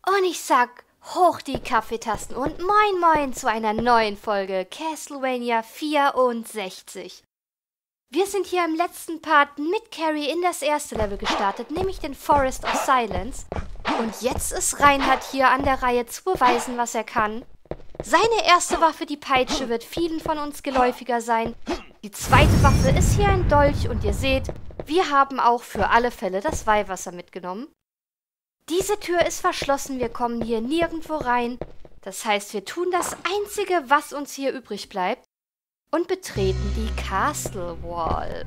Und ich sag, hoch die Kaffeetassen und moin moin zu einer neuen Folge Castlevania 64. Wir sind hier im letzten Part mit Carrie in das erste Level gestartet, nämlich den Forest of Silence. Und jetzt ist Reinhard hier an der Reihe zu beweisen, was er kann. Seine erste Waffe, die Peitsche, wird vielen von uns geläufiger sein. Die zweite Waffe ist hier ein Dolch und ihr seht, wir haben auch für alle Fälle das Weihwasser mitgenommen. Diese Tür ist verschlossen, wir kommen hier nirgendwo rein. Das heißt, wir tun das Einzige, was uns hier übrig bleibt und betreten die Castle Wall.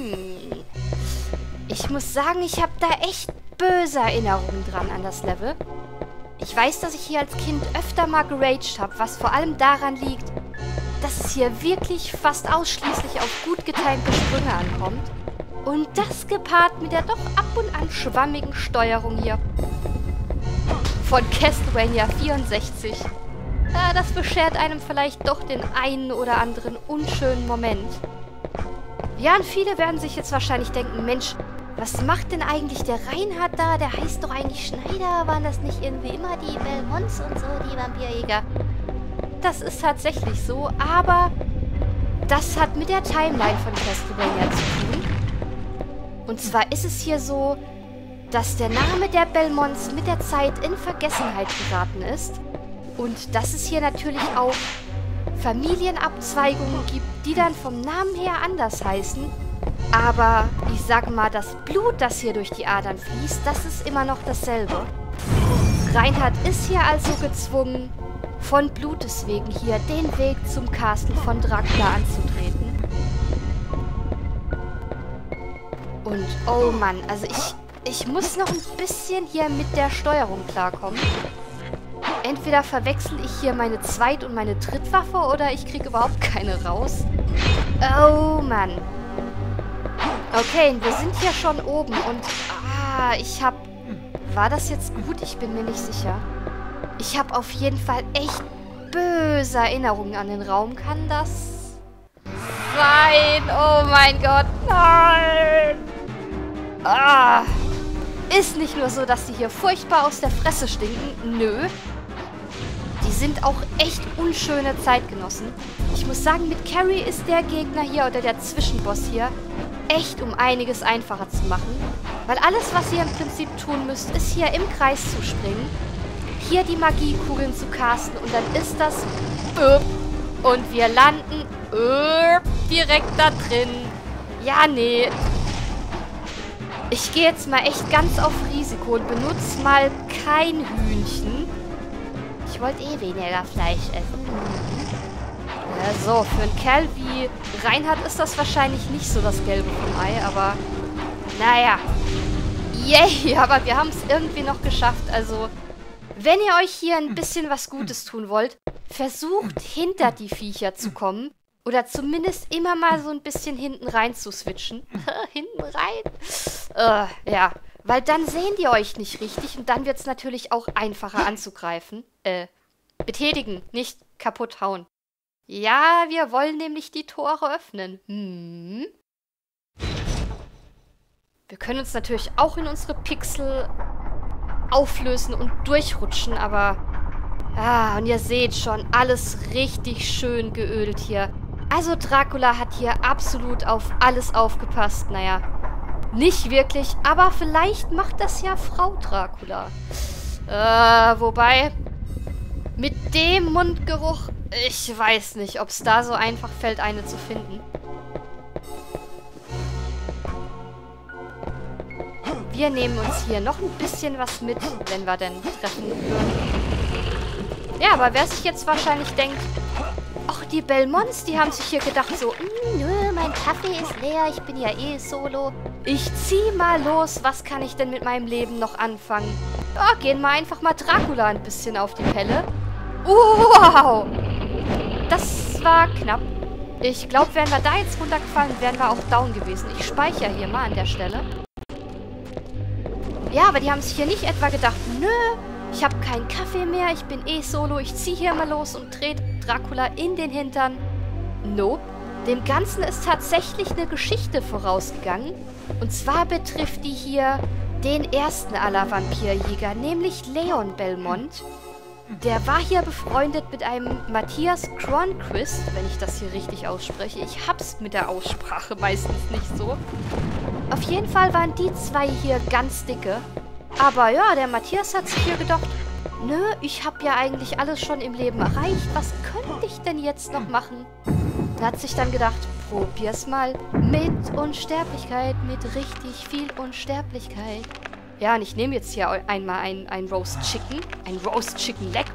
Ich muss sagen, ich habe da echt böse Erinnerungen dran an das Level. Ich weiß, dass ich hier als Kind öfter mal geraged habe, was vor allem daran liegt, dass es hier wirklich fast ausschließlich auf gut getimte Sprünge ankommt. Und das gepaart mit der doch ab und an schwammigen Steuerung hier von Castlevania 64. Das beschert einem vielleicht doch den einen oder anderen unschönen Moment. Ja, und viele werden sich jetzt wahrscheinlich denken, Mensch, was macht denn eigentlich der Reinhard da? Der heißt doch eigentlich Schneider. Waren das nicht irgendwie immer die Belmonts und so, die Vampirjäger? Das ist tatsächlich so, aber das hat mit der Timeline von Castlevania zu tun. Und zwar ist es hier so, dass der Name der Belmonts mit der Zeit in Vergessenheit geraten ist und dass es hier natürlich auch Familienabzweigungen gibt, die dann vom Namen her anders heißen. Aber ich sage mal, das Blut, das hier durch die Adern fließt, das ist immer noch dasselbe. Reinhard ist hier also gezwungen, von Blutes wegen hier den Weg zum Castle von Dracula anzutreten. Und oh Mann, also ich muss noch ein bisschen hier mit der Steuerung klarkommen. Entweder verwechsel ich hier meine Zweit- und meine Drittwaffe oder ich kriege überhaupt keine raus. Oh Mann. Okay, wir sind hier schon oben und war das jetzt gut? Ich bin mir nicht sicher. Ich habe auf jeden Fall echt böse Erinnerungen an den Raum. Kann das sein? Oh mein Gott, nein! Ist nicht nur so, dass die hier furchtbar aus der Fresse stinken. Nö. Die sind auch echt unschöne Zeitgenossen. Ich muss sagen, mit Carrie ist der Gegner hier oder der Zwischenboss hier echt um einiges einfacher zu machen. Weil alles, was ihr im Prinzip tun müsst, ist hier im Kreis zu springen. Hier die Magiekugeln zu casten und dann ist das und wir landen direkt da drin. Ja, nee. Ich gehe jetzt mal echt ganz auf Risiko und benutze mal kein Hühnchen. Ich wollte eh weniger Fleisch essen. Ja, so, für einen Kerl wie Reinhard ist das wahrscheinlich nicht so das Gelbe vom Ei, aber naja. Yay, aber wir haben es irgendwie noch geschafft. Also, wenn ihr euch hier ein bisschen was Gutes tun wollt, versucht hinter die Viecher zu kommen. Oder zumindest immer mal so ein bisschen hinten rein zu switchen. Hinten rein? Ja, weil dann sehen die euch nicht richtig und dann wird es natürlich auch einfacher anzugreifen. Betätigen, nicht kaputt hauen. Ja, wir wollen nämlich die Tore öffnen. Wir können uns natürlich auch in unsere Pixel auflösen und durchrutschen, aber und ihr seht schon, alles richtig schön geölt hier. Also Dracula hat hier absolut auf alles aufgepasst. Naja, nicht wirklich, aber vielleicht macht das ja Frau Dracula. Wobei, mit dem Mundgeruch, ich weiß nicht, ob es da so einfach fällt, eine zu finden. Wir nehmen uns hier noch ein bisschen was mit, wenn wir denn treffen würden. Ja, aber wer sich jetzt wahrscheinlich denkt, ach, die Belmonts, die haben sich hier gedacht so, nö, mein Kaffee ist leer, ich bin ja eh solo. Ich zieh mal los, was kann ich denn mit meinem Leben noch anfangen? Ja, gehen wir einfach mal Dracula ein bisschen auf die Pelle. Wow! Das war knapp. Ich glaube, wären wir da jetzt runtergefallen, wären wir auch down gewesen. Ich speichere hier mal an der Stelle. Ja, aber die haben sich hier nicht etwa gedacht, nö, ich habe keinen Kaffee mehr, ich bin eh solo, ich ziehe hier mal los und drehe Dracula in den Hintern. Nope. Dem Ganzen ist tatsächlich eine Geschichte vorausgegangen. Und zwar betrifft die hier den ersten aller Vampirjäger, nämlich Leon Belmont. Der war hier befreundet mit einem Matthias Cronquist, wenn ich das hier richtig ausspreche. Ich hab's mit der Aussprache meistens nicht so. Auf jeden Fall waren die zwei hier ganz dicke. Aber ja, der Matthias hat sich hier gedacht, nö, ich habe ja eigentlich alles schon im Leben erreicht. Was könnte ich denn jetzt noch machen? Er hat sich dann gedacht, probier's mal mit Unsterblichkeit, mit richtig viel Unsterblichkeit. Ja, und ich nehme jetzt hier einmal ein Roast Chicken. Ein Roast Chicken Leg.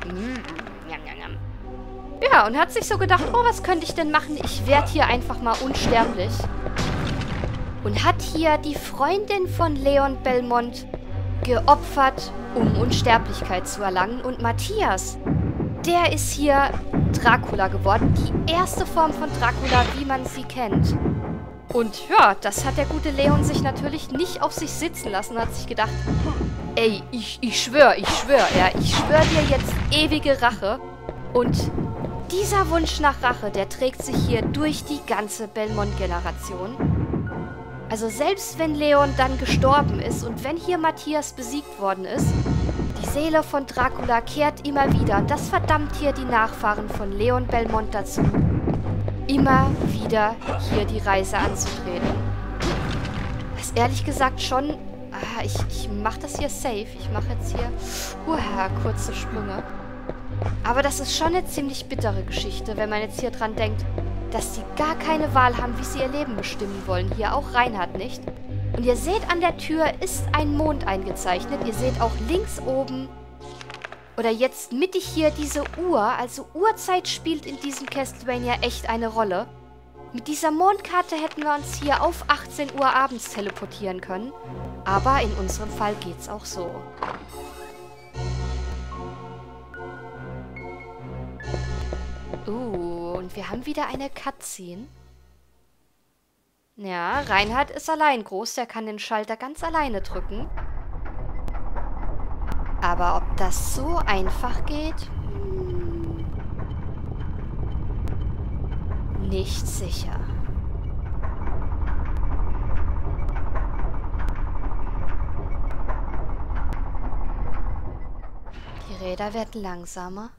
Ja, und hat sich so gedacht, oh, was könnte ich denn machen? Ich werde hier einfach mal unsterblich. Und hat hier die Freundin von Leon Belmont geopfert, um Unsterblichkeit zu erlangen. Und Matthias, der ist hier Dracula geworden. Die erste Form von Dracula, wie man sie kennt. Und ja, das hat der gute Leon sich natürlich nicht auf sich sitzen lassen und hat sich gedacht, ey, ich schwöre, ja, ich schwöre dir jetzt ewige Rache. Und dieser Wunsch nach Rache, der trägt sich hier durch die ganze Belmont-Generation. Also selbst wenn Leon dann gestorben ist und wenn hier Matthias besiegt worden ist, die Seele von Dracula kehrt immer wieder. Und das verdammt hier die Nachfahren von Leon Belmont dazu, immer wieder hier die Reise anzutreten. Das ist ehrlich gesagt schon... ich mache das hier safe. Ich mache jetzt hier kurze Sprünge. Aber das ist schon eine ziemlich bittere Geschichte, wenn man jetzt hier dran denkt, dass sie gar keine Wahl haben, wie sie ihr Leben bestimmen wollen. Hier auch Reinhard nicht. Und ihr seht, an der Tür ist ein Mond eingezeichnet. Ihr seht auch links oben, oder jetzt mittig hier, diese Uhr. Also Uhrzeit spielt in diesem Castlevania echt eine Rolle. Mit dieser Mondkarte hätten wir uns hier auf 18 Uhr abends teleportieren können. Aber in unserem Fall geht's auch so. Und wir haben wieder eine Cutscene. Ja, Reinhard ist allein groß. Der kann den Schalter ganz alleine drücken. Aber ob das so einfach geht? Nicht sicher. Die Räder werden langsamer.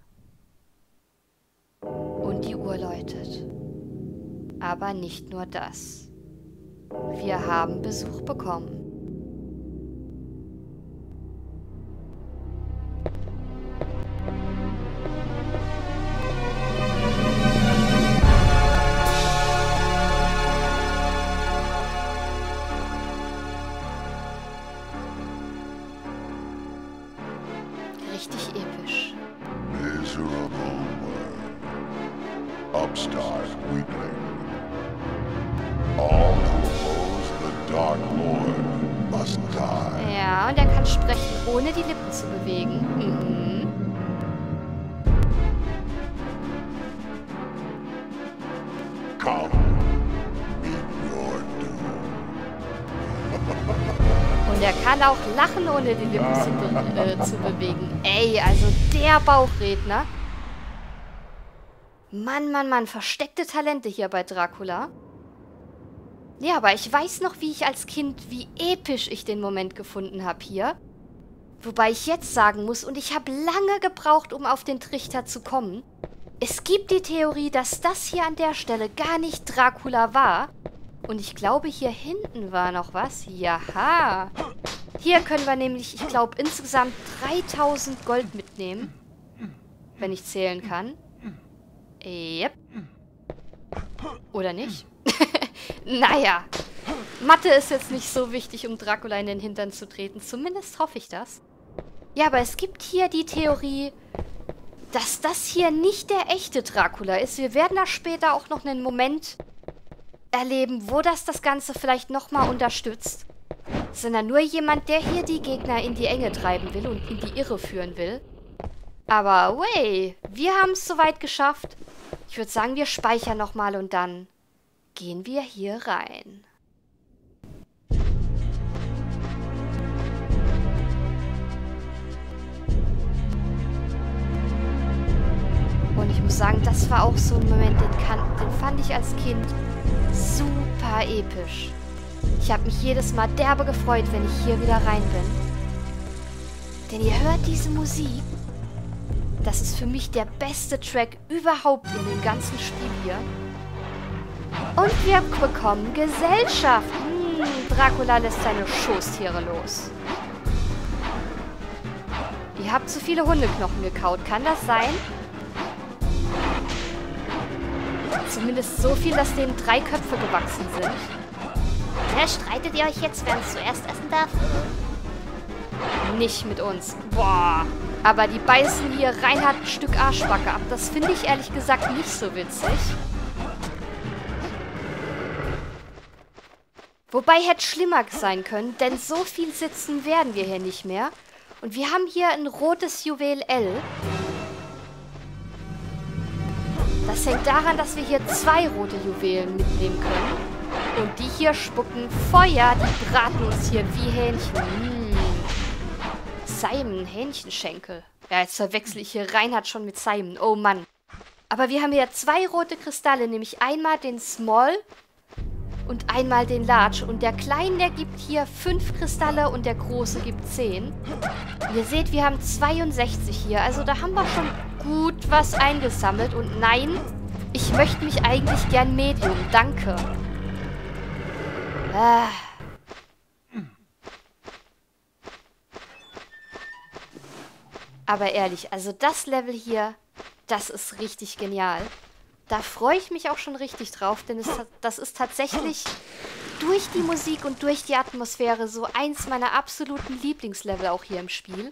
Und die Uhr läutet. Aber nicht nur das. Wir haben Besuch bekommen. Richtig episch. Miserable world. Upstart weakling. All who oppose the Dark Lord must die. Ja, und er kann sprechen, ohne die Lippen zu bewegen. Come, meet your doom. Und er kann auch lachen, ohne die Lippen zu bewegen. Ey, also der Bauchredner. Mann, versteckte Talente hier bei Dracula. Ja, aber ich weiß noch, wie ich als Kind, wie episch ich den Moment gefunden habe hier. Wobei ich jetzt sagen muss, und ich habe lange gebraucht, um auf den Trichter zu kommen. Es gibt die Theorie, dass das hier an der Stelle gar nicht Dracula war. Und ich glaube, hier hinten war noch was. Jaha. Hier können wir nämlich, ich glaube, insgesamt 3000 Gold mitnehmen. Wenn ich zählen kann. Yep. Oder nicht? Naja. Mathe ist jetzt nicht so wichtig, um Dracula in den Hintern zu treten. Zumindest hoffe ich das. Ja, aber es gibt hier die Theorie, dass das hier nicht der echte Dracula ist. Wir werden da später auch noch einen Moment erleben, wo das Ganze vielleicht nochmal unterstützt. Sondern nur jemand, der hier die Gegner in die Enge treiben will und in die Irre führen will. Aber wey, wir haben es soweit geschafft. Ich würde sagen, wir speichern nochmal und dann gehen wir hier rein. Und ich muss sagen, das war auch so ein Moment, den fand ich als Kind super episch. Ich habe mich jedes Mal derbe gefreut, wenn ich hier wieder rein bin. Denn ihr hört diese Musik. Das ist für mich der beste Track überhaupt in dem ganzen Spiel hier. Und wir bekommen Gesellschaft. Dracula lässt seine Schoßtiere los. Ihr habt zu viele Hundeknochen gekaut. Kann das sein? Zumindest so viel, dass denen 3 Köpfe gewachsen sind. Ja, streitet ihr euch jetzt, wer es zuerst essen darf? Nicht mit uns. Boah. Aber die beißen hier Reinhard ein Stück Arschbacke ab. Das finde ich ehrlich gesagt nicht so witzig. Wobei hätte schlimmer sein können, denn so viel sitzen werden wir hier nicht mehr. Und wir haben hier ein rotes Juwel L. Das hängt daran, dass wir hier 2 rote Juwelen mitnehmen können. Und die hier spucken Feuer, die braten uns hier wie Hähnchen. Simon, Hähnchenschenkel. Ja, jetzt verwechsel ich hier Reinhard schon mit Simon. Oh Mann. Aber wir haben hier 2 rote Kristalle, nämlich einmal den Small und einmal den Large. Und der Kleine, der gibt hier 5 Kristalle und der Große gibt 10. Und ihr seht, wir haben 62 hier. Also da haben wir schon gut was eingesammelt. Und nein, ich möchte mich eigentlich gern Medium. Danke. Aber ehrlich, also das Level hier, das ist richtig genial. Da freue ich mich auch schon richtig drauf, denn das ist tatsächlich durch die Musik und durch die Atmosphäre so eins meiner absoluten Lieblingslevel auch hier im Spiel.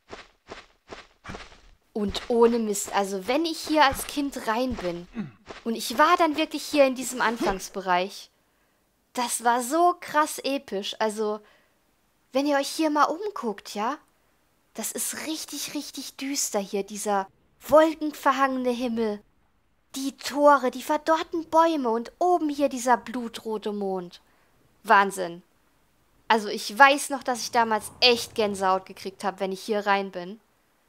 Und ohne Mist, also wenn ich hier als Kind rein bin und ich war dann wirklich hier in diesem Anfangsbereich, das war so krass episch. Also, wenn ihr euch hier mal umguckt, ja, das ist richtig, richtig düster hier, dieser wolkenverhangene Himmel. Die Tore, die verdorrten Bäume und oben hier dieser blutrote Mond. Wahnsinn. Also ich weiß noch, dass ich damals echt Gänsehaut gekriegt habe, wenn ich hier rein bin.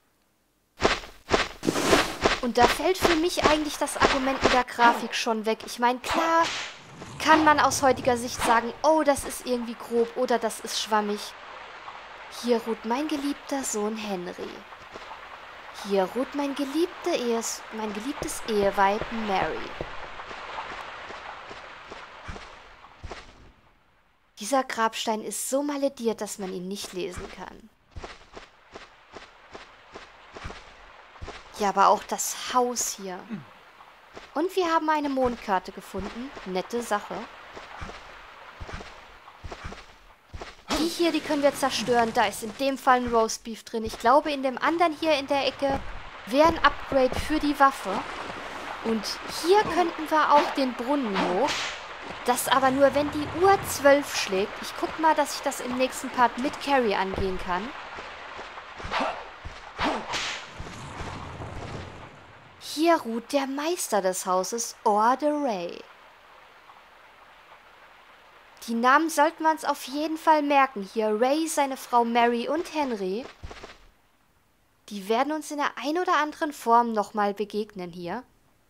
Und da fällt für mich eigentlich das Argument mit der Grafik schon weg. Ich meine, klar kann man aus heutiger Sicht sagen, oh, das ist irgendwie grob oder das ist schwammig. Hier ruht mein geliebter Sohn Henry. Hier ruht mein geliebtes Eheweib Mary. Dieser Grabstein ist so malediert, dass man ihn nicht lesen kann. Ja, aber auch das Haus hier. Und wir haben eine Mondkarte gefunden. Nette Sache. Die hier, die können wir zerstören. Da ist in dem Fall ein Roastbeef drin. Ich glaube, in dem anderen hier in der Ecke wäre ein Upgrade für die Waffe. Und hier könnten wir auch den Brunnen hoch. Das aber nur, wenn die Uhr 12 schlägt. Ich guck mal, dass ich das im nächsten Part mit Carrie angehen kann. Hier ruht der Meister des Hauses, Orde Ray. Die Namen sollten wir uns auf jeden Fall merken. Hier Ray, seine Frau Mary und Henry. Die werden uns in der ein oder anderen Form nochmal begegnen hier.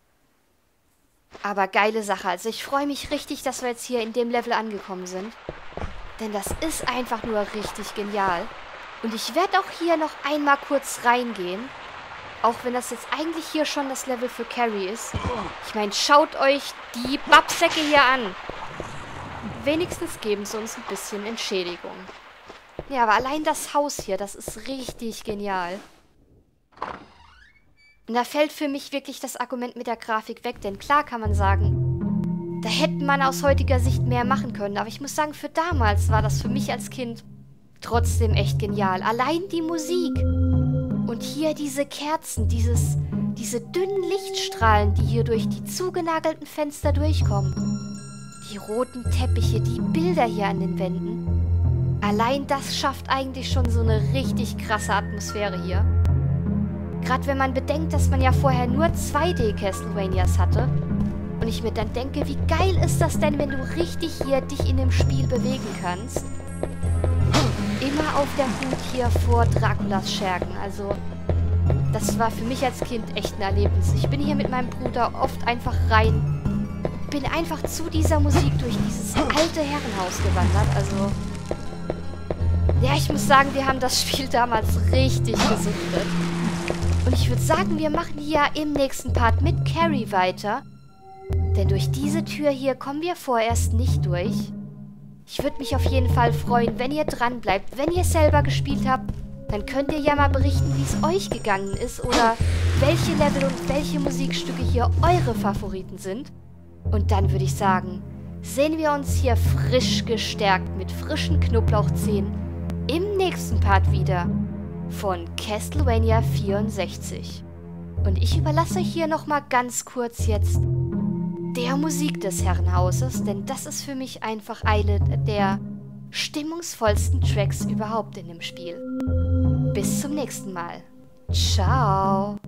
Aber geile Sache. Also ich freue mich richtig, dass wir jetzt hier in dem Level angekommen sind. Denn das ist einfach nur richtig genial. Und ich werde auch hier noch einmal kurz reingehen. Auch wenn das jetzt eigentlich hier schon das Level für Carrie ist. Ich meine, schaut euch die Babsäcke hier an. Wenigstens geben sie uns ein bisschen Entschädigung. Ja, aber allein das Haus hier, das ist richtig genial. Und da fällt für mich wirklich das Argument mit der Grafik weg. Denn klar kann man sagen, da hätte man aus heutiger Sicht mehr machen können. Aber ich muss sagen, für damals war das für mich als Kind trotzdem echt genial. Allein die Musik. Und hier diese Kerzen, diese dünnen Lichtstrahlen, die hier durch die zugenagelten Fenster durchkommen. Die roten Teppiche, die Bilder hier an den Wänden. Allein das schafft eigentlich schon so eine richtig krasse Atmosphäre hier. Gerade wenn man bedenkt, dass man ja vorher nur 2D Castlevanias hatte. Und ich mir dann denke, wie geil ist das denn, wenn du richtig hier dich in dem Spiel bewegen kannst. Immer auf der Hut hier vor Draculas Schergen. Also, das war für mich als Kind echt ein Erlebnis. Ich bin hier mit meinem Bruder oft einfach rein bin einfach zu dieser Musik durch dieses alte Herrenhaus gewandert. Also, ja, ich muss sagen, wir haben das Spiel damals richtig gesuchtet. Und ich würde sagen, wir machen hier im nächsten Part mit Carrie weiter. Denn durch diese Tür hier kommen wir vorerst nicht durch. Ich würde mich auf jeden Fall freuen, wenn ihr dran bleibt. Wenn ihr selber gespielt habt, dann könnt ihr ja mal berichten, wie es euch gegangen ist oder welche Level und welche Musikstücke hier eure Favoriten sind. Und dann würde ich sagen, sehen wir uns hier frisch gestärkt mit frischen Knoblauchzehen im nächsten Part wieder von Castlevania 64. Und ich überlasse euch hier nochmal ganz kurz jetzt der Musik des Herrenhauses, denn das ist für mich einfach eine der stimmungsvollsten Tracks überhaupt in dem Spiel. Bis zum nächsten Mal. Ciao.